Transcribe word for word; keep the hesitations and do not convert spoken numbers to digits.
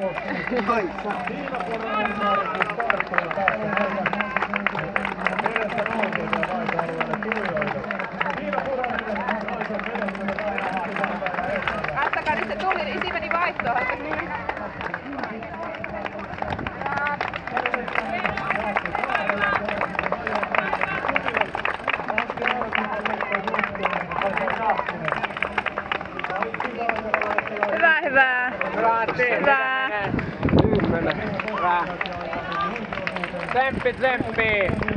Antakaa nyt se tuli, niin isi meni vaihtoon. Hyvä, hyvä. Hyvä. Hyvä. Tsemppi, tsemppi.